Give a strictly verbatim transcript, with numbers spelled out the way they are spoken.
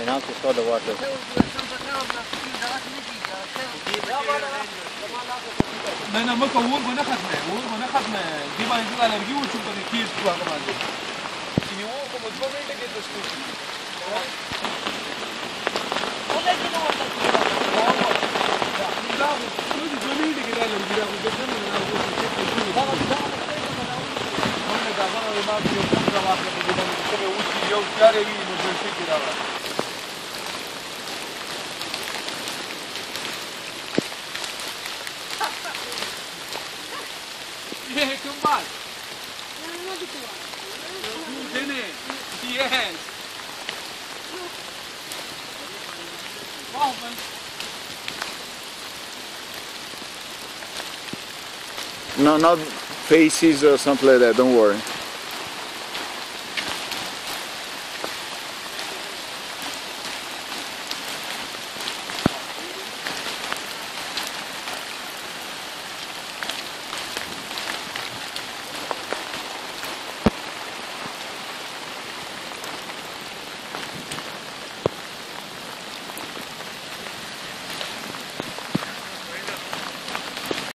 And how to store the water. نه نه مکه اور به نه ختمه اور به نه ختمه دې باندې د الرګي و چې په کې څه هغه باندې چې نیو په دوه منټه کې تاسو اوله کې نو ورته دا نو د دوه منټه کې د الرګي راغلی د څه نه راغلی چې دا دا موږ دا غواړو ما په یو څه راوخته په دې باندې چې یو چې یو کار وی نو د څه کې راوړل Yeah, come on. Didn't it? Yes. Wow, man. No, not faces or something like that, don't worry.